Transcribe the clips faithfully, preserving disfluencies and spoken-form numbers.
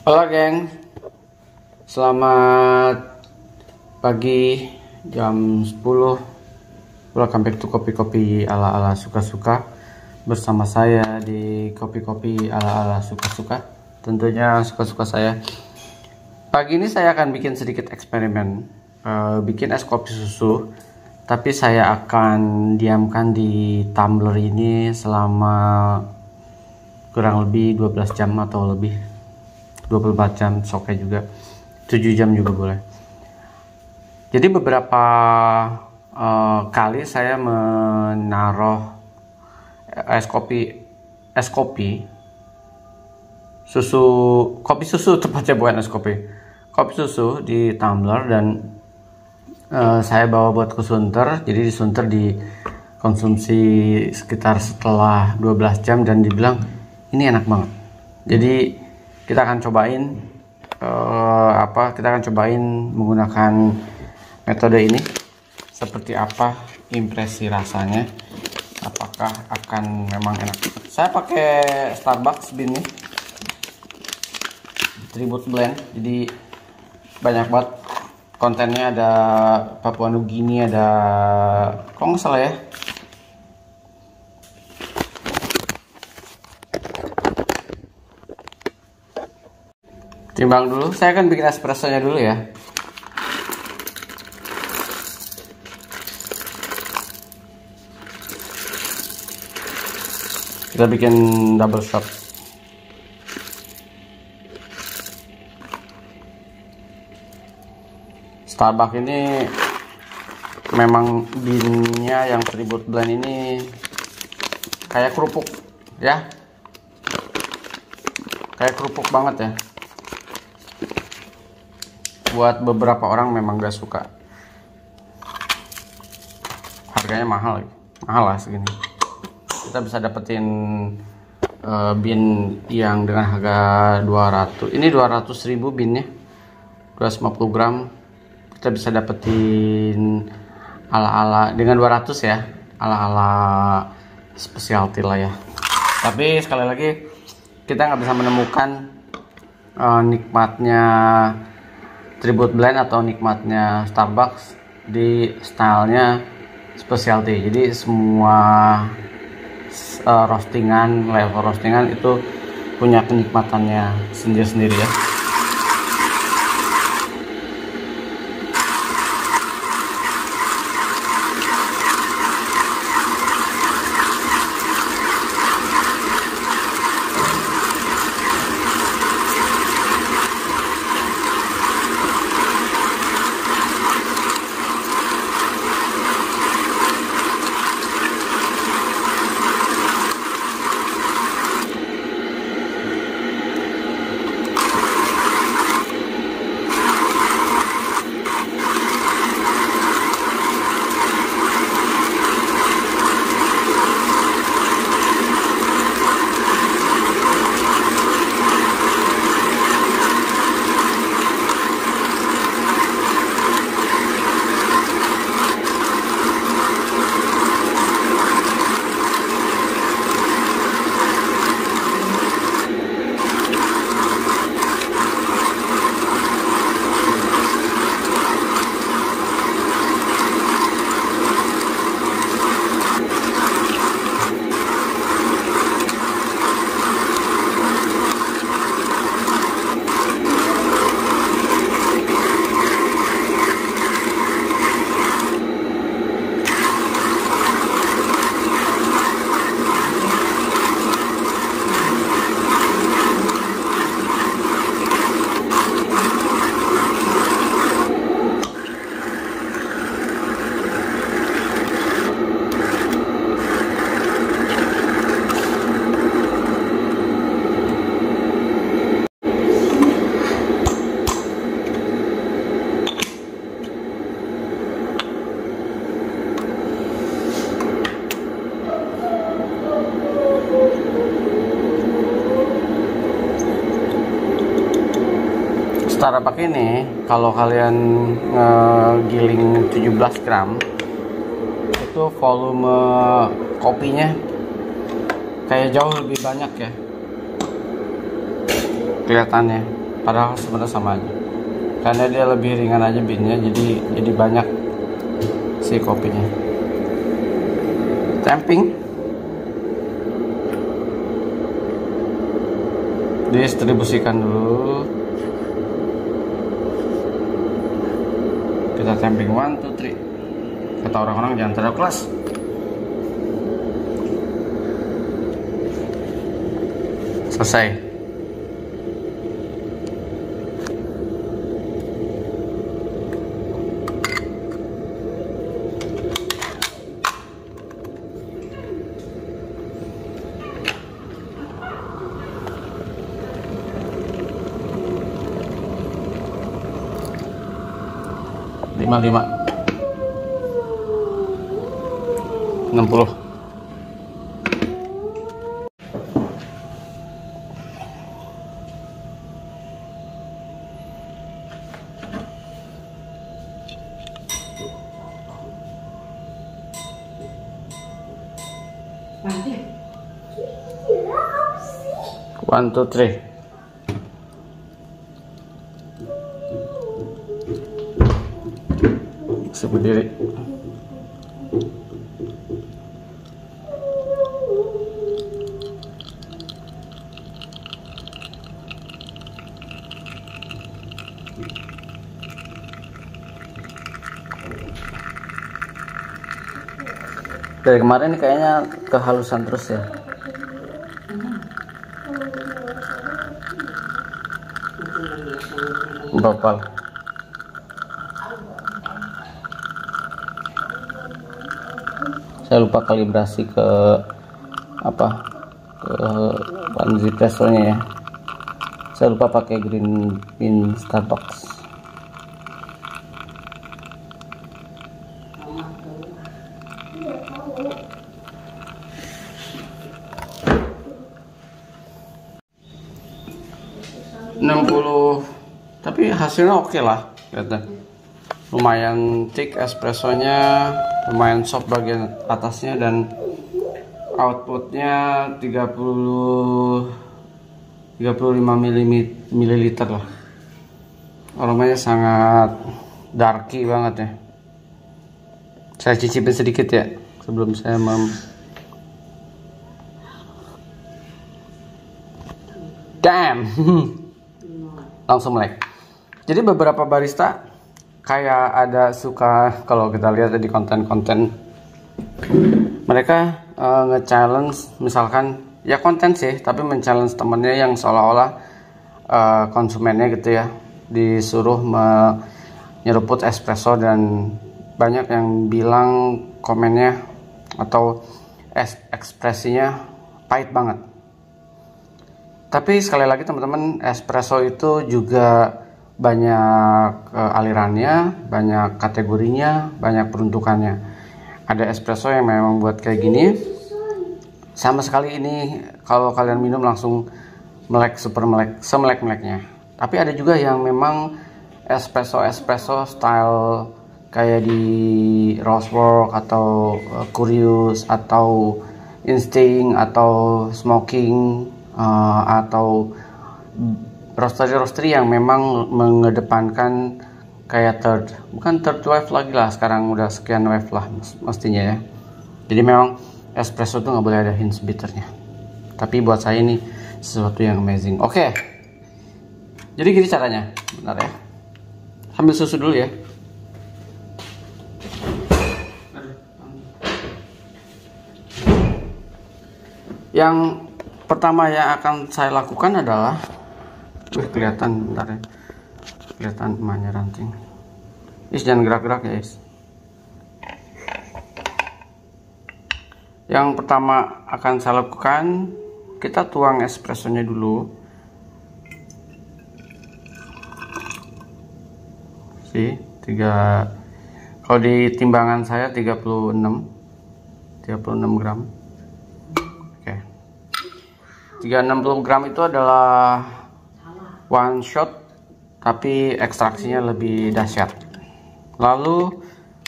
Halo geng, selamat pagi jam sepuluh. Welcome back to kopi-kopi ala-ala suka-suka. Bersama saya di kopi-kopi ala-ala suka-suka. Tentunya suka-suka saya. Pagi ini saya akan bikin sedikit eksperimen, uh, bikin es kopi susu. Tapi saya akan diamkan di tumbler ini selama kurang lebih dua belas jam atau lebih. dua puluh empat jam, oke juga. tujuh jam juga boleh. Jadi beberapa uh, kali saya menaruh es kopi es kopi susu kopi susu tepatnya, bukan es kopi. Kopi susu di tumbler dan uh, saya bawa buat ke Sunter. Jadi di Sunter dikonsumsi sekitar setelah dua belas jam dan dibilang ini enak banget. Jadi kita akan cobain uh, apa kita akan cobain menggunakan metode ini, seperti apa impresi rasanya, apakah akan memang enak. Saya pakai Starbucks bean nih, Tribute Blend, jadi banyak banget kontennya. Ada Papua Nugini, ada kok nggak salah ya, timbang dulu. Saya akan bikin espressonya dulu ya. Kita bikin double shot. Starbucks ini memang beannya yang Tribute Blend ini kayak kerupuk ya, kayak kerupuk banget ya. Buat beberapa orang memang gak suka, harganya mahal mahal lah segini. Kita bisa dapetin uh, bean yang dengan harga dua ratus, ini dua ratus ribu beannya, dua ratus lima puluh gram. Kita bisa dapetin ala-ala dengan dua ratus ya, ala-ala specialty lah ya. Tapi sekali lagi kita nggak bisa menemukan uh, nikmatnya Tribute Blend atau nikmatnya Starbucks di stylenya specialty. Jadi semua uh, roastingan, level roastingan itu punya kenikmatannya sendiri-sendiri ya. Starbucks ini kalau kalian ngegiling tujuh belas gram itu volume kopinya kayak jauh lebih banyak ya kelihatannya. padahal sebenarnya sama aja, karena dia lebih ringan aja binnya, jadi jadi banyak si kopinya. Tamping didistribusikan dulu, kita tamping one two three, kata orang-orang jangan terlalu kelas. Selesai. lima puluh lima enam puluh. One two three. Berdiri. Dari kemarin kayaknya kehalusan terus ya. Bopal. Saya lupa kalibrasi ke apa ke panzi presonya ya. Saya lupa pakai green pin Starbucks. enam puluh, tapi hasilnya oke okay lah, lihatnya. Lumayan thick espressonya, lumayan soft bagian atasnya, dan outputnya tiga puluh tiga puluh lima mililiter lah. Aromanya sangat darky banget ya. Saya cicipin sedikit ya sebelum saya mem damn langsung melek. Jadi beberapa barista kayak ada suka, kalau kita lihat di konten-konten mereka uh, nge-challenge, misalkan ya konten sih, tapi men-challenge temennya yang seolah-olah uh, konsumennya gitu ya, disuruh menyeruput espresso, dan banyak yang bilang komennya atau es ekspresinya pahit banget. Tapi sekali lagi teman-teman, espresso itu juga banyak uh, alirannya, banyak kategorinya, banyak peruntukannya. Ada espresso yang memang buat kayak gini, sama sekali ini kalau kalian minum langsung melek, super melek, semelek-meleknya. Tapi ada juga yang memang espresso-espresso style kayak di Rosework atau uh, Curious atau Instinct atau Smoking uh, atau roastery-roastery yang memang mengedepankan kayak third, bukan third wave lagi lah, sekarang udah sekian wave lah mestinya ya. Jadi memang espresso tuh nggak boleh ada hints bitternya. Tapi buat saya ini sesuatu yang amazing. Oke, okay. Jadi gini caranya, bentar ya. Ambil susu dulu ya. Yang pertama yang akan saya lakukan adalah, wih kelihatan, bentar ya, kelihatan emaknya ranting. Is jangan gerak-gerak ya Is. Yang pertama akan saya lakukan, kita tuang espressonya dulu. Sih, tiga, kalau di timbangan saya tiga puluh enam gram. Oke. tiga ratus enam puluh gram itu adalah one shot, tapi ekstraksinya lebih dahsyat. Lalu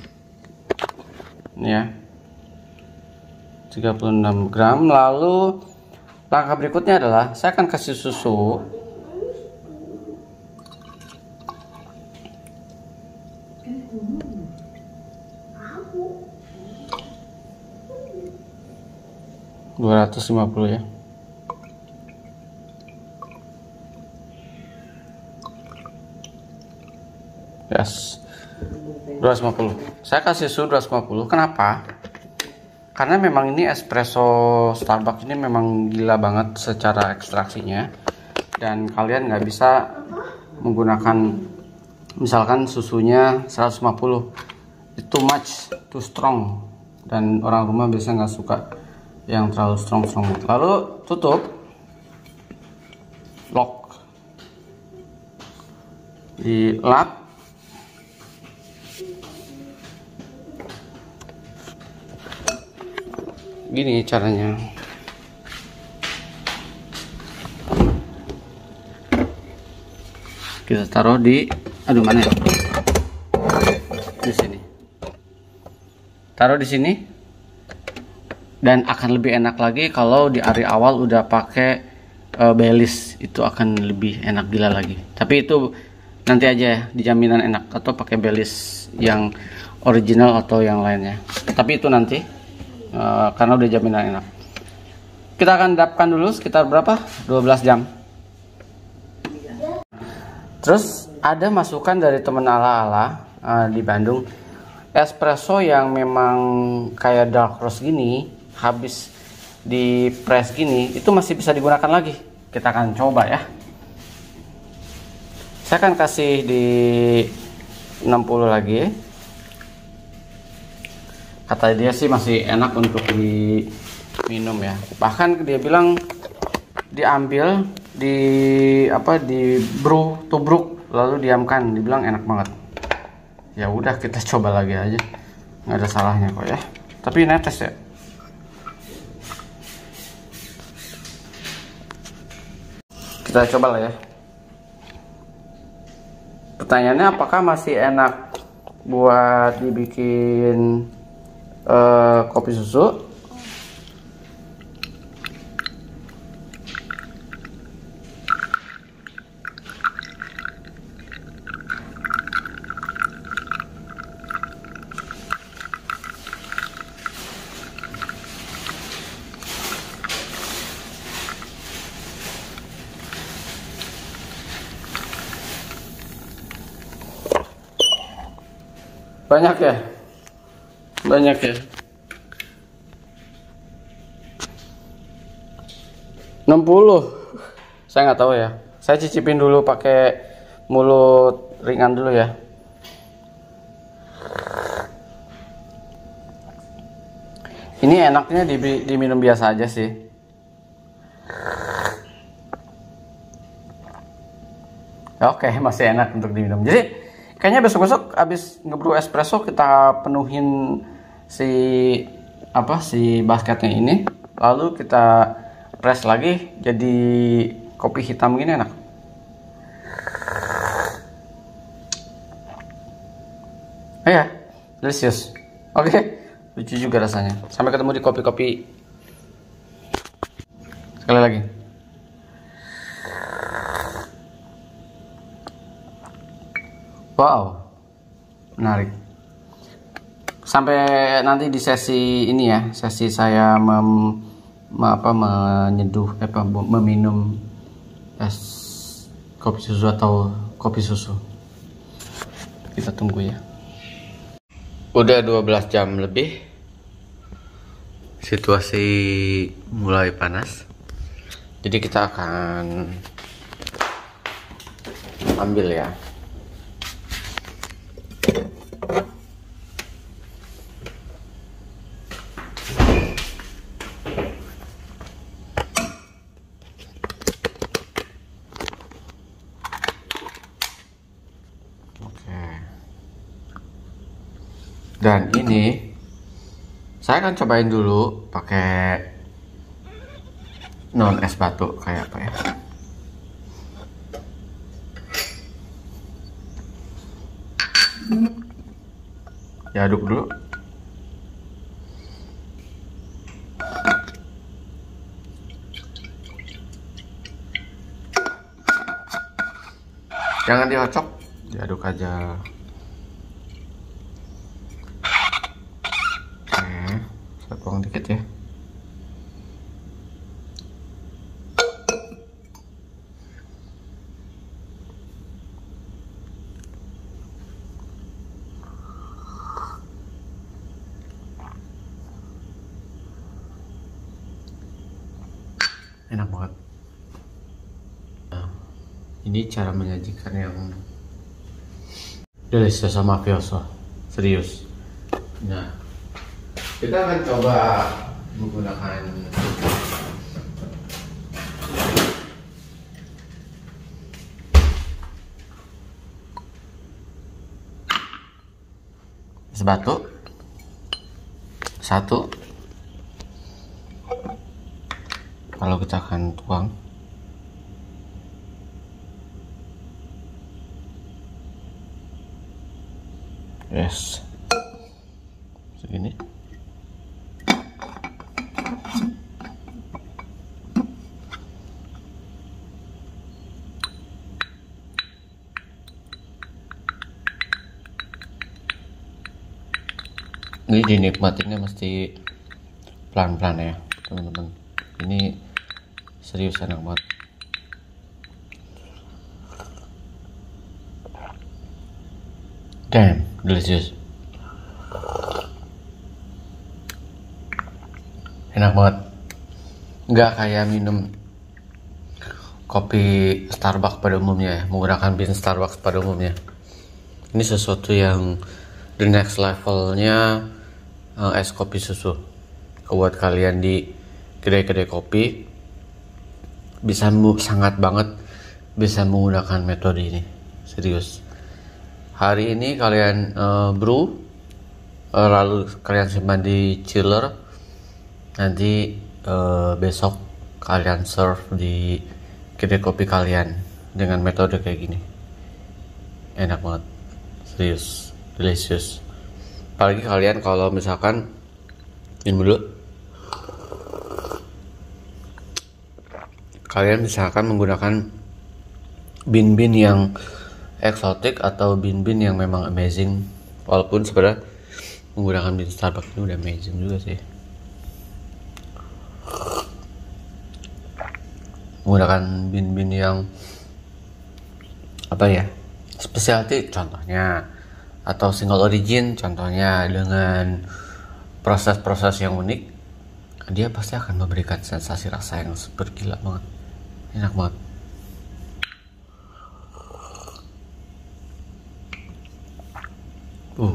ini ya, tiga puluh enam gram. Lalu langkah berikutnya adalah saya akan kasih susu dua ratus lima puluh ya. Yes. dua ratus lima puluh. Saya kasih suhu dua ratus lima puluh. Kenapa? Karena memang ini espresso Starbucks ini memang gila banget secara ekstraksinya. Dan kalian nggak bisa menggunakan misalkan susunya seratus lima puluh. Itu too much, too strong. Dan orang rumah biasanya nggak suka yang terlalu strong-strong. Lalu tutup. Lock. Di lap. Gini caranya. Kita taruh di, aduh mana ya? Di sini. Taruh di sini. Dan akan lebih enak lagi kalau di hari awal udah pakai uh, belis, itu akan lebih enak gila lagi. Tapi itu nanti aja ya, dijaminan enak, atau pakai belis yang original atau yang lainnya. Tapi itu nanti. Uh, karena udah jaminan enak. Kita akan dapkan dulu sekitar berapa? dua belas jam. Terus ada masukan dari temen ala-ala uh, di Bandung, espresso yang memang kayak dark roast gini, habis di press gini, itu masih bisa digunakan lagi. Kita akan coba ya. Saya akan kasih di enam puluh lagi. Kata dia sih masih enak untuk diminum ya. Bahkan dia bilang diambil di apa di brew, tubruk lalu diamkan, dibilang enak banget. Ya udah kita coba lagi aja, nggak ada salahnya kok ya. Tapi netes ya. Kita coba lah ya. Pertanyaannya, apakah masih enak buat dibikin Uh, kopi susu? Banyak ya? Banyak ya. enam puluh. Saya nggak tahu ya. Saya cicipin dulu pakai mulut ringan dulu ya. Ini enaknya di, diminum biasa aja sih. Oke, masih enak untuk diminum. Jadi kayaknya besok-besok abis ngebrew espresso kita penuhin si apa si basketnya ini, lalu kita press lagi jadi kopi hitam gini enak. Oh ya, delicious. Oke, lucu juga rasanya. Sampai ketemu di kopi-kopi. Sekali lagi. Wow, menarik. Sampai nanti di sesi ini ya, sesi saya mem, apa, menyeduh, apa, meminum es kopi susu atau kopi susu. Kita tunggu ya. Udah dua belas jam lebih. Situasi mulai panas. Jadi kita akan ambil ya. Dan ini saya akan cobain dulu pakai non es batu kayak apa ya. Diaduk dulu. Jangan diocok, diaduk aja. Oke, saya tuang dikit ya. enak banget. Nah, ini cara menyajikan yang delicious sama mafioso, serius. Nah, kita akan coba menggunakan sebatu satu. Kalau kita akan tuang, yes, segini. Ini dinikmatinya mesti pelan-pelan ya teman-teman. Ini serius enak banget. Damn, delicious. Enak banget. Nggak kayak minum kopi Starbucks pada umumnya ya, menggunakan bean Starbucks pada umumnya. Ini sesuatu yang the next levelnya uh, es kopi susu. Buat kalian di kedai-kedai kopi bisa sangat banget bisa menggunakan metode ini, serius. Hari ini kalian uh, brew, uh, lalu kalian simpan di chiller, nanti uh, besok kalian serve di kedai kopi kalian dengan metode kayak gini. Enak banget, serius, delicious. Apalagi kalian kalau misalkan ini dulu, kalian misalkan menggunakan bean-bean yang eksotik atau bean-bean yang memang amazing, walaupun sebenarnya menggunakan bean Starbucks ini udah amazing juga sih. Menggunakan bean-bean yang apa ya, specialty contohnya, atau single origin contohnya, dengan proses-proses yang unik, dia pasti akan memberikan sensasi rasa yang super gila banget. Enak banget. Uh,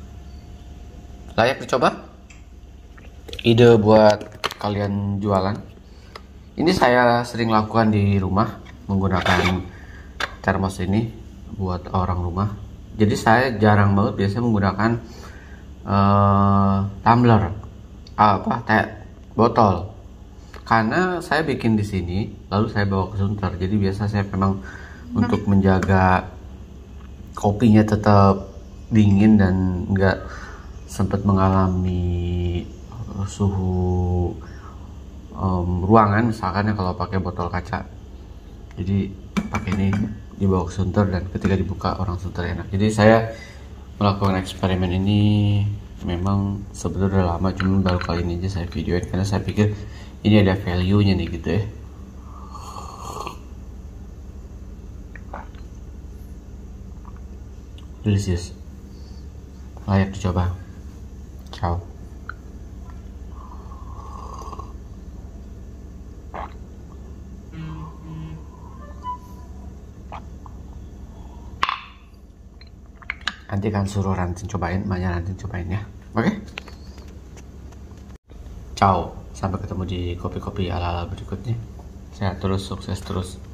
layak dicoba. Ide buat kalian jualan. Ini saya sering lakukan di rumah menggunakan termos ini buat orang rumah. Jadi saya jarang banget biasanya menggunakan uh, tumbler, apa teh botol, karena saya bikin di sini lalu saya bawa ke Sunter. Jadi biasa saya memang untuk menjaga kopinya tetap dingin dan enggak sempat mengalami suhu um, ruangan misalkan ya kalau pakai botol kaca. Jadi pakai ini dibawa ke Sunter dan ketika dibuka orang Sunter enak. Jadi saya melakukan eksperimen ini memang sebetulnya udah lama, cuman baru kali ini aja saya videoin karena saya pikir ini ada value nya nih gitu ya. Delicious, layak dicoba. Ciao. Nanti kan suruh Rantin cobain, emaknya Rantin cobain ya. Oke? Okay? Ciao, sampai ketemu di kopi-kopi ala-ala berikutnya. Sehat terus, sukses terus.